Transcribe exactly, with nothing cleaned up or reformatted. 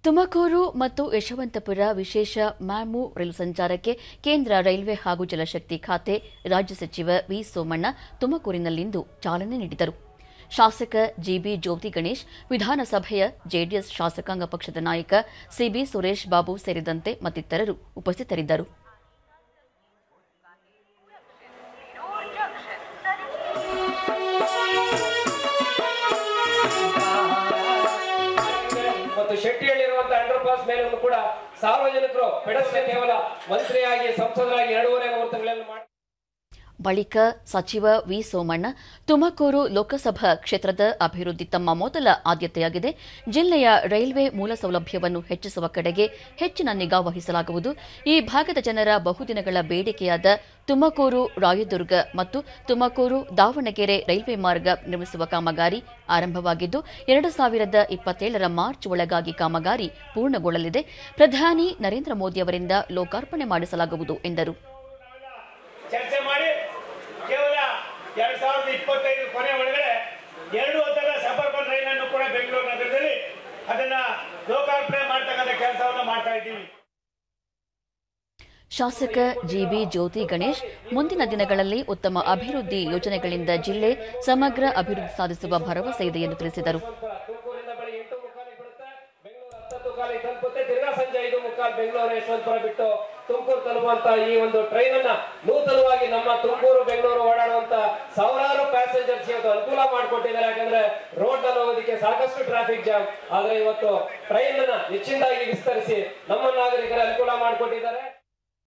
ತುಮಕೂರು ಮತ್ತು ಯಶವಂತಪುರ ವಿಶೇಷ ಮ್ಯಾಮು ರೈಲು ಸಂಚಾರಕ್ಕೆ ಕೇಂದ್ರ ರೈಲ್ವೆ ಹಾಗೂ ಜಲಶಕ್ತಿ ಖಾತೆ ರಾಜ್ಯ ಸಚಿವ ವಿ ಸೋಮಣ್ಣ ತುಮಕೂರಿನಲ್ಲಿಂದು ಚಾಲನೆ ನೀಡಿದರು. ಶಾಸಕ ಜಿಬಿ ಜ್ಯೋತಿ ಗಣೇಶ್, ವಿಧಾನಸಭೆಯ ಜೆಡಿಎಸ್ ಶಾಸಕಾಂಗ ಪಕ್ಷದ ನಾಯಕ ಸಿಬಿ ಸುರೇಶ್ ಬಾಬು ಸೇರಿದಂತೆ ಮತ್ತಿತರರು ಉಪಸ್ಥಿತರಿದ್ದರು. ಶೆಟ್ಟಿಯಲ್ಲಿರುವಂತಹ ಅಂಡರ್ ಪಾಸ್ ಮೇಲೂ ಕೂಡ ಸಾರ್ವಜನಿಕರು ಪೆಡಸ್ಟ್ರಿಯನ್ ಕೇವಲ ಮಂತ್ರಿಯಾಗಿ ಸಂಸದರಾಗಿ ಎರಡೂವರೆ ಮುಹೂರ್ತಗಳನ್ನು ಮಾಡಿ ಬಳಿಕ ಸಚಿವ ವಿ ಸೋಮಣ್ಣ, ತುಮಕೂರು ಲೋಕಸಭಾ ಕ್ಷೇತ್ರದ ಅಭಿವೃದ್ಧಿ ತಮ್ಮ ಮೊದಲ ಆದ್ಯತೆಯಾಗಿದೆ. ಜಿಲ್ಲೆಯ ರೈಲ್ವೆ ಮೂಲಸೌಲಭ್ಯವನ್ನು ಹೆಚ್ಚಿಸುವ ಕಡೆಗೆ ಹೆಚ್ಚಿನ ನಿಗಾ ವಹಿಸಲಾಗುವುದು. ಈ ಭಾಗದ ಜನರ ಬಹುದಿನಗಳ ಬೇಡಿಕೆಯಾದ ತುಮಕೂರು ರಾಯದುರ್ಗ ಮತ್ತು ತುಮಕೂರು ದಾವಣಗೆರೆ ರೈಲ್ವೆ ಮಾರ್ಗ ನಿರ್ಮಿಸುವ ಕಾಮಗಾರಿ ಆರಂಭವಾಗಿದ್ದು, ಎರಡು ಸಾವಿರದ ಇಪ್ಪತ್ತೇಳರ ಮಾರ್ಚ್ ಒಳಗಾಗಿ ಕಾಮಗಾರಿ ಪೂರ್ಣಗೊಳ್ಳಲಿದೆ. ಪ್ರಧಾನಿ ನರೇಂದ್ರ ಮೋದಿ ಅವರಿಂದ ಲೋಕಾರ್ಪಣೆ ಮಾಡಿಸಲಾಗುವುದು ಎಂದರು. ಚರ್ಚೆ ಮಾಡಿ ಕೇವಲ ಎರಡ್ ಸಾವಿರದ ಇಪ್ಪತ್ತೈದು ಕೊನೆ ಒಳಗಡೆ ಎರಡು ಹಂತದ ಸಬರ್ಬನ್ ರೈಲ್ ಅನ್ನು ಕೂಡ ಬೆಂಗಳೂರು ನಗರದಲ್ಲಿ ಅದನ್ನ ಲೋಕಾರ್ಪಣೆ ಮಾಡತಕ್ಕಂಥ ಕೆಲಸವನ್ನು ಮಾಡ್ತಾ ಇದ್ದೀವಿ. ಶಾಸಕ ಜಿಬಿ ಜ್ಯೋತಿ ಗಣೇಶ್, ಮುಂದಿನ ದಿನಗಳಲ್ಲಿ ಉತ್ತಮ ಅಭಿವೃದ್ಧಿ ಯೋಜನೆಗಳಿಂದ ಜಿಲ್ಲೆ ಸಮಗ್ರ ಅಭಿವೃದ್ಧಿ ಸಾಧಿಸುವ ಭರವಸೆ ಇದೆ ಎಂದು ತಿಳಿಸಿದರು. ಸಂಜೆ ಐದು ಮುಕ್ಕಾಲು ಬೆಂಗಳೂರು ಯಶವಂತಪುರ ಬಿಟ್ಟು ತುಮಕೂರು ತಲುಪುವಂತ ಈ ಒಂದು ಟ್ರೈನ್ ಅನ್ನ ನೂತನವಾಗಿ ನಮ್ಮ ತುಮಕೂರು ಬೆಂಗಳೂರು ಓಡಾಡುವಂತ ಸಾವಿರಾರು ಪ್ಯಾಸೆಂಜರ್ಸ್ ಇವತ್ತು ಅನುಕೂಲ ಮಾಡಿಕೊಟ್ಟಿದ್ದಾರೆ. ಯಾಕಂದ್ರೆ ರೋಡ್ ನಲ್ಲಿ ಹೋಗೋದಕ್ಕೆ ಸಾಕಷ್ಟು ಟ್ರಾಫಿಕ್ ಜಾಮ್, ಆದ್ರೆ ಇವತ್ತು ಟ್ರೈನ್ ಅನ್ನ ಹೆಚ್ಚಿನದಾಗಿ ವಿಸ್ತರಿಸಿ ನಮ್ಮ ನಾಗರಿಕರ ಅನುಕೂಲ ಮಾಡಿಕೊಟ್ಟಿದ್ದಾರೆ.